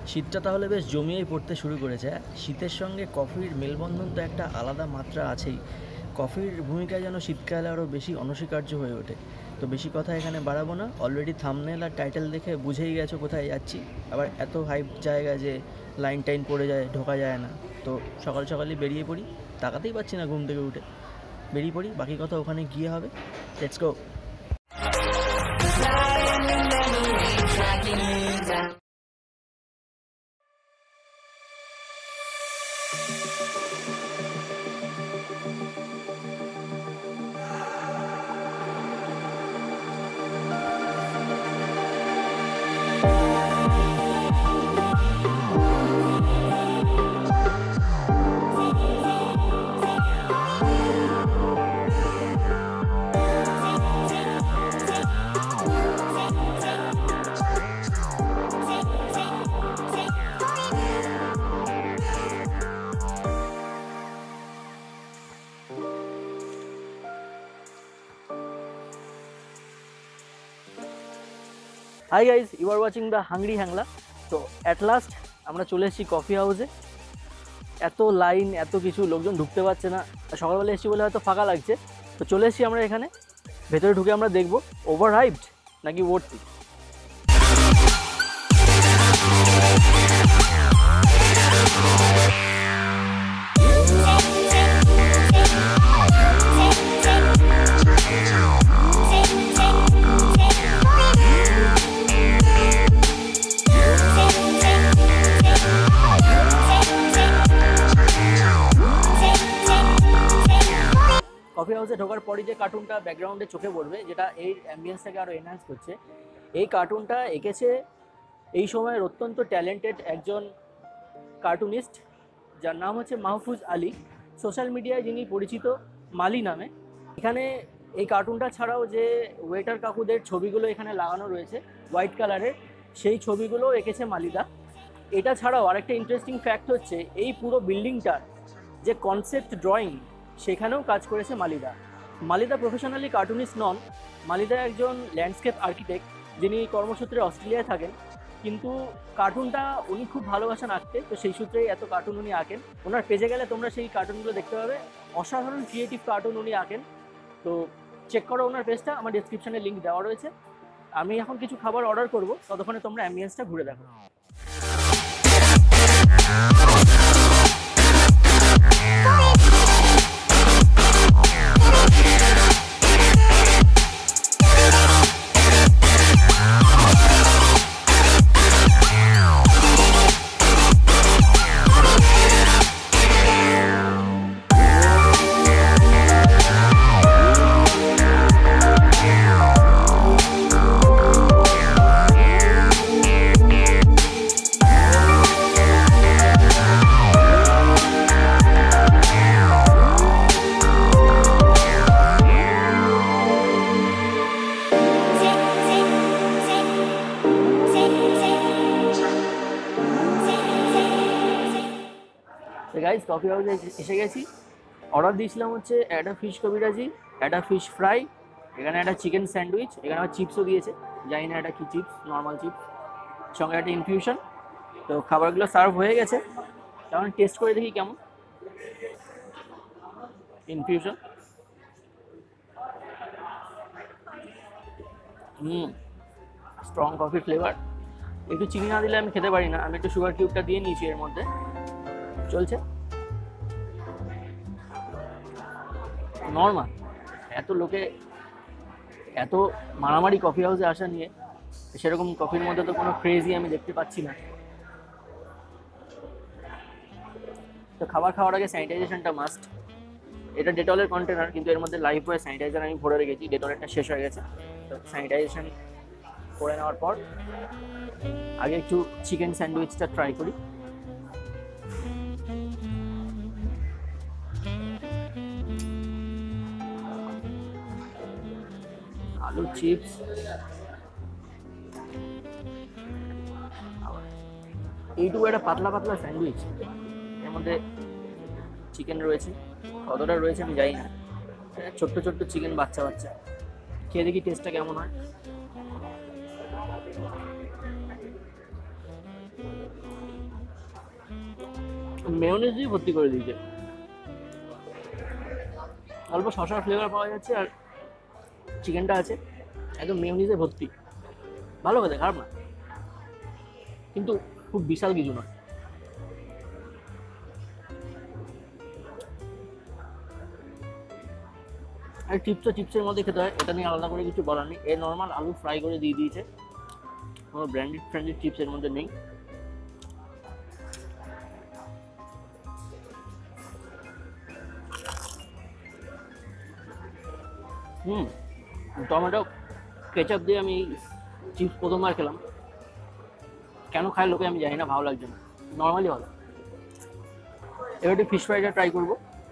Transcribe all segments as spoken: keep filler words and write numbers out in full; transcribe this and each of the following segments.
শীতটা তাহলে বেশ জমিয়েই পড়তে শুরু করেছে। শীতের সঙ্গে কফির মেলবন্ধন তো একটা আলাদা মাত্রা আছেই। কফির ভূমিকা যেন শীতকালে আরও বেশি অনস্বীকার্য হয়ে ওঠে। তো বেশি কথা এখানে বাড়াবো না, অলরেডি থাম্বনেল আর টাইটেল দেখে বুঝেই গেছো কোথায় যাচ্ছি। আবার এত হাইপ জায়গা যে লাইন টাইন পড়ে যায়, ঢোকা যায় না। তো সকাল সকালই বেরিয়ে পড়ি, তাকাতেই পাচ্ছি না ঘুম থেকে উঠে। বেরিয়ে পড়ি, বাকি কথা ওখানে গিয়ে হবে। Let's go. Hi guys, you are watching the hungry Hangla. তো অ্যাট লাস্ট আমরা চলে এসেছি কফি হাউসে। এত লাইন, এত কিছু, লোকজন ঢুকতে পারছে না। সকালবেলা এসেছি বলে হয়তো ফাঁকা লাগছে। তো চলে এসেছি আমরা এখানে। ভেতরে ঢুকে আমরা দেখবো ওভার হাইপড নাকি ওয়ার্থি। কফি হাউসে ঢোকার পরই যে কার্টুনটা ব্যাকগ্রাউন্ডে চোখে পড়বে, যেটা এই অ্যাম্বিয়েন্সটাকে আরও এনহ্যান্স করছে, এই কার্টুনটা এঁকেছে এই সময়ের অত্যন্ত ট্যালেন্টেড একজন কার্টুনিস্ট, যার নাম হচ্ছে মাহফুজ আলী। সোশ্যাল মিডিয়ায় যিনি পরিচিত মালি নামে। এখানে এই কার্টুনটা ছাড়াও যে ওয়েটার কাকুদের ছবিগুলো এখানে লাগানো রয়েছে হোয়াইট কালারের, সেই ছবিগুলো এঁকেছে মালিদা। এটা ছাড়াও আরেকটা ইন্টারেস্টিং ফ্যাক্ট হচ্ছে, এই পুরো বিল্ডিংটার যে কনসেপ্ট ড্রয়িং, সেখানেও কাজ করেছে মালিদা। মালিদা প্রফেশনালি কার্টুনিস্ট নন, মালিদা একজন ল্যান্ডস্কেপ আর্কিটেক্ট, যিনি কর্মসূত্রে অস্ট্রেলিয়ায় থাকেন। কিন্তু কার্টুনটা উনি খুব ভালোবাসেন আঁকতে, তো সেই সূত্রেই এত কার্টুন উনি আঁকেন। ওনার পেজে গেলে তোমরা সেই কার্টুনগুলো দেখতে পাবে। অসাধারণ ক্রিয়েটিভ কার্টুন উনি আঁকেন। তো চেক করো ওনার পেজটা, আমার ডিসক্রিপশনে লিঙ্ক দেওয়া রয়েছে। আমি এখন কিছু খাবার অর্ডার করবো, ততক্ষণে তোমরা অ্যাম্বিয়েন্সটা ঘুরে দেখো। গাইজ, কফি হাউসে এসে গেছি। অর্ডার দিয়েছিলাম হচ্ছে একটা ফিশ কবিরাজি, একটা ফিশ ফ্রাই, এখানে একটা চিকেন স্যান্ডউইচ, এখানে আবার চিপসও দিয়েছে, জানি না এটা কি চিপস, নর্মাল চিপস, সঙ্গে একটা ইনফিউশন। তো খাবারগুলো সার্ভ হয়ে গেছে, তখন টেস্ট করে দেখি কেমন। Infusion, hmm strong coffee flavour. একটু চিনি না দিলে আমি খেতে পারি না, আমি একটু সুগার কিউবটা দিয়ে নিয়েছি এর মধ্যে। চলছে নর্মাল। এত লোকে এত মারামারি কফি হাউসে আসা নিয়ে, সেরকম কফির মধ্যে তো কোনো ক্রেজি আমি দেখতে পাচ্ছি না। তো খাবার খাওয়ার আগে স্যানিটাইজেশনটা মাস্ট। এটা ডেটলের কন্টেনার, কিন্তু এর মধ্যে লাইফ বয় স্যানিটাইজার আমি ভরে রেখেছি, ডেটলেরটা শেষ হয়ে গেছে। তো স্যানিটাইজেশন করে নেওয়ার পর আগে একটু চিকেন স্যান্ডউইচটা ট্রাই করি। আলু চিপস, এইটুকু একটা পাতলা পাতলা স্যান্ডউইচ, এর মধ্যে চিকেন রয়েছে, কতটা রয়েছে আমি জানি না। ছোট্ট ছোট্ট চিকেন, বাচ্চা বাচ্চা। খেয়ে দেখি টেস্টটা কেমন হয়। মেয়োনিজ দিয়ে ভর্তি করে দিয়েছে, অল্প শসার ফ্লেভার পাওয়া যাচ্ছে, আর চিকেনটা আছে একদম মেয়োনিজে ভর্তি। ভালো খেতে, খারাপ না, কিন্তু খুব বিশাল কিছু নয়। আর চিপসও চিপসের মধ্যে খেতে হয়, এটা নিয়ে আলাদা করে কিছু বলার নেই। এ নর্মাল আলু ফ্রাই করে দিয়ে দিয়েছে, কোনো ব্র্যান্ডেড ফ্র্যান্ডেড চিপসের মধ্যে নেই। হুম, টমেটো কেচাপ দিয়ে আমি চিপস প্রথমবার খেলাম, কেন খায় লোকে আমি জানি না, ভালো লাগছে না, নর্মালি ভালো। এবার একটু ফিশ ফ্রাইটা ট্রাই করবো।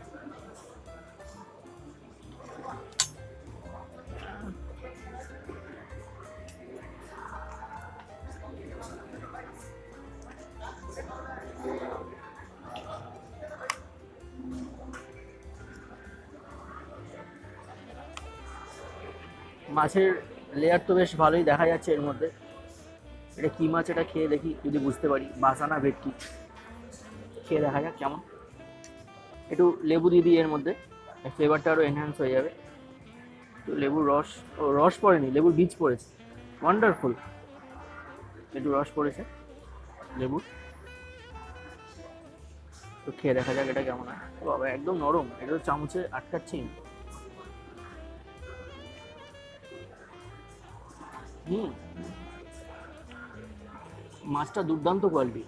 মাছের লেয়ার তো বেশ ভালোই দেখা যাচ্ছে এর মধ্যে। এটা কি মাছ, এটা খেয়ে দেখি যদি বুঝতে পারি। বাসানা ভেটকি, খেয়ে দেখা যাক কেমন। একটু লেবু দিয়ে দিই এর মধ্যে, ফ্লেভারটা আরও এনহ্যান্স হয়ে যাবে। তো লেবুর রস, ও রস পড়েনি, লেবুর বীজ পড়েছে, ওয়ান্ডারফুল। একটু রস পড়েছে লেবুর, তো খেয়ে দেখা যাক এটা কেমন হয়। ও বাবা, একদম নরম, এটা তো চামচে আটকাচ্ছেই। হুম, মাছটা দুর্দান্ত কোয়ালিটি,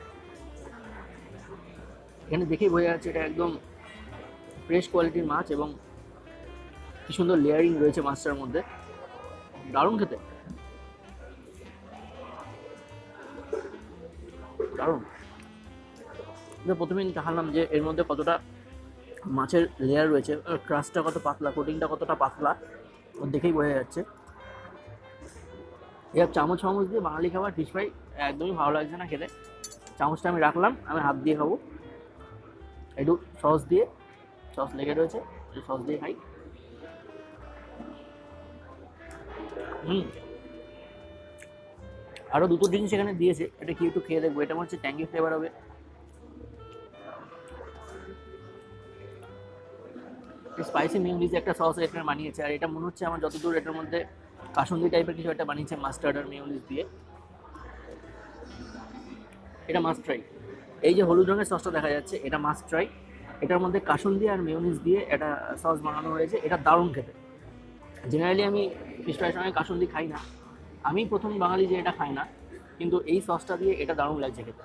এখানে দেখেই বোঝা যাচ্ছে এটা একদম ফ্রেশ কোয়ালিটির মাছ, এবং কি সুন্দর লেয়ারিং রয়েছে মাছটার মধ্যে, দারুণ খেতে, দারুণ। প্রথমে দেখালাম যে এর মধ্যে কতটা মাছের লেয়ার রয়েছে, ক্রাস্টটা কত পাতলা, কোটিংটা কতটা পাতলা, ওর দেখেই বোঝা যাচ্ছে। এবার চামচ চামচ দিয়ে বাঙালি খাবার ফিশ ফ্রাই একদমই ভালো লাগছে না খেতে। চামচটা আমি রাখলাম, আমি হাত দিয়ে খাবো, একটু সস দিয়ে, সস লেগে রয়েছে, সস দিয়ে খাই। হুম, আরও দুটো জিনিস এখানে দিয়েছে, এটা কি একটু খেয়ে দেখবো। এটা হচ্ছে ট্যাঙ্গি ফ্লেভার হবে, স্পাইসি মিউনিজ একটা সস এখানে বানিয়েছে, আর এটা মনে হচ্ছে আমার যতদূর এটার মধ্যে কাসুন্দি টাইপের কিছু একটা বানিয়েছে মাস্টার্ড আর মিউনিজ দিয়ে। এটা মাস্ট ট্রাই। এই যে হলুদ রঙের সসটা দেখা যাচ্ছে, এটা মাস্ট ট্রাই। এটার মধ্যে কাসুন্দি আর মিউনিজ দিয়ে এটা সস বানানো হয়েছে, এটা দারুণ খেতে। জেনারেলি আমি ফিশ ফ্রাইয়ের সঙ্গে কাসুন্দি খাই না, আমি প্রথম বাঙালি যে এটা খাই না, কিন্তু এই সসটা দিয়ে এটা দারুণ লাগছে খেতে।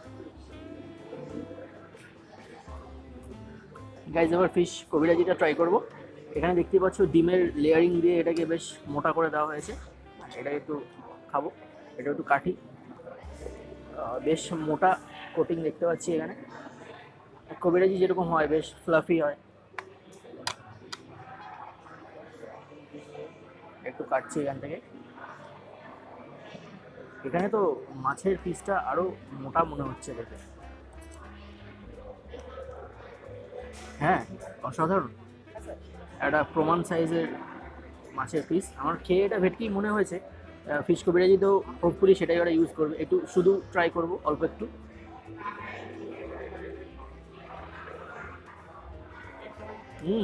গাইজ, এবার ফিশ কবিরাজিটা ট্রাই করব। এখানে দেখতেই পাচ্ছ ডিমের লেয়ারিং দিয়ে এটাকে বেশ মোটা করে দেওয়া হয়েছে, এটা একটু খাবো, এটা একটু কাঠি, বেশ মোটা কোটিং দেখতে পাচ্ছি এখানে। কবিরাজি যেরকম হয় বেশ ফ্লাফি হয়। একটু কাটছি এখান থেকে, এখানে তো মাছের পিসটা আরো মোটা মনে হচ্ছে দেখে। হ্যাঁ, অসাধারণ, একটা প্রমাণ সাইজের মাছের পিস। আমার খেয়ে এটা ভেটকি মনে হয়েছে, ফিশ কবিরাজি তো হোপফুলি সেটাই ওরা ইউজ করবে। একটু শুধু ট্রাই করব অল্প একটু। হুম,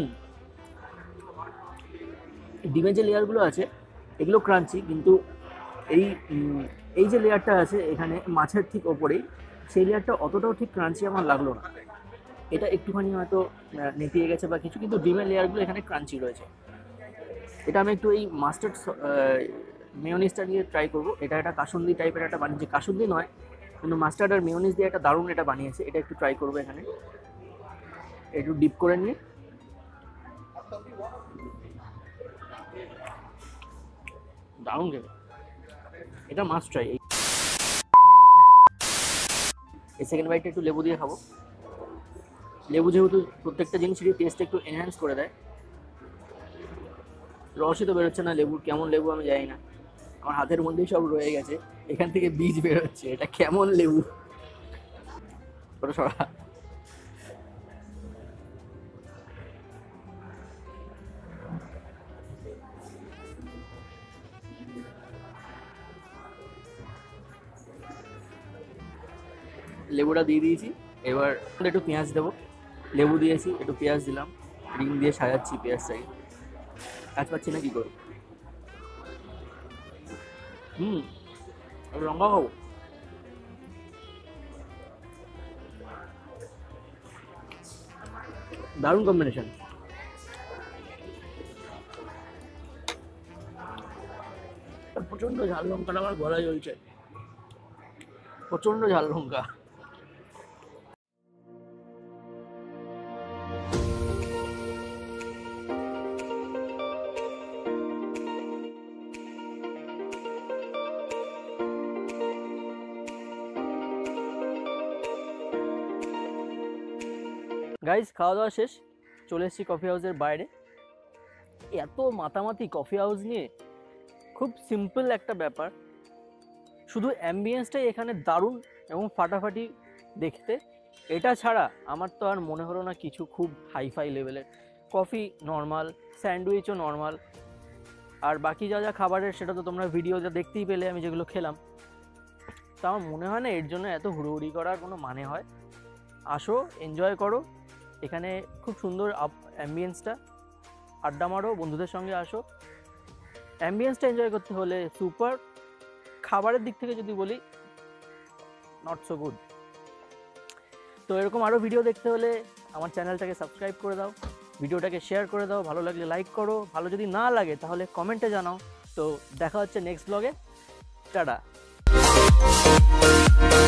ডিমের যে লেয়ারগুলো আছে এগুলো ক্রাঞ্চি, কিন্তু এই এই যে লেয়ারটা আছে এখানে মাছের ঠিক ওপরেই, সেই লেয়ারটা অতটাও ঠিক ক্রাঞ্চি আমার লাগলো না। এটা একটুখানি হয়তো নেতিয়ে গেছে বা কিছু, কিন্তু ডিমের লেয়ারগুলো এখানে ক্রাঞ্চি রয়েছে। এটা আমি একটু এই মাস্টার্ড মেয়োনিজটা দিয়ে ট্রাই করব। এটা একটা কাসুন্দি টাইপের একটা বানিয়েছে, কাসুন্দি নয় কিন্তু মাস্টার্ড আর মেয়োনিজ দিয়ে একটা দারুণ এটা বানিয়েছে, এটা একটু ট্রাই করবো এখানে, একটু ডিপ করে নিয়ে। দারুণ খেতে, এটা মাস্ট ট্রাই। এই সেকেন্ড বাইটটা একটু লেবু দিয়ে খাবো। লেবু যেহেতু প্রত্যেকটা জিনিসেরই টেস্ট একটু এনহ্যান্স করে দেয়। রসই তো বেরোচ্ছে না লেবুর, কেমন লেবু আমি জানি না, আমার হাতের মধ্যেই সব রয়ে গেছে, এখান থেকে বীজ বেরোচ্ছে, এটা কেমন লেবু। ওটা সরা, লেবুটা দিয়ে দিয়েছি, এবার একটু পেঁয়াজ দেবো, লেবু দিয়েছি, একটু পেঁয়াজ দিলাম, রিং দিয়ে সাজাচ্ছি পেঁয়াজটাকে। কাজ পাচ্ছি না কি করব। হুম, লঙ্কা খাবো। দারুণ কম্বিনেশন। প্রচন্ড ঝাল লঙ্কাটা আমার গলায় জ্বলছে, প্রচন্ড ঝাল লঙ্কা। গাইজ খাওয়া দাওয়া শেষ, চলে এসেছি কফি হাউসের বাইরে। এত মাতামাতি কফি হাউস নিয়ে, খুব সিম্পল একটা ব্যাপার, শুধু অ্যাম্বিয়েন্সটাই এখানে দারুণ এবং ফাটাফাটি দেখতে। এটা ছাড়া আমার তো আর মনে হলো না কিছু খুব হাইফাই লেভেলের। কফি নর্মাল, স্যান্ডউইচও নর্মাল, আর বাকি যা যা খাবারের সেটা তো তোমরা ভিডিওতে দেখতেই পেলে আমি যেগুলো খেলাম। তো আমার মনে হয় না এর জন্য এত হুড়োহুড়ি করার কোনো মানে হয়। আসো, এনজয় করো, এখানে খুব সুন্দর অ্যাম্বিয়েন্সটা, আড্ডা মারো, বন্ধুদের সঙ্গে আসো। অ্যাম্বিয়েন্সটা এনজয় করতে হলে সুপার, খাবারের দিক থেকে যদি বলি নট সো গুড। তো এরকম আরও ভিডিও দেখতে হলে আমার চ্যানেলটাকে সাবস্ক্রাইব করে দাও, ভিডিওটাকে শেয়ার করে দাও, ভালো লাগলে লাইক করো, ভালো যদি না লাগে তাহলে কমেন্টে জানাও। তো দেখা হচ্ছে নেক্সট ব্লগে, টাটা।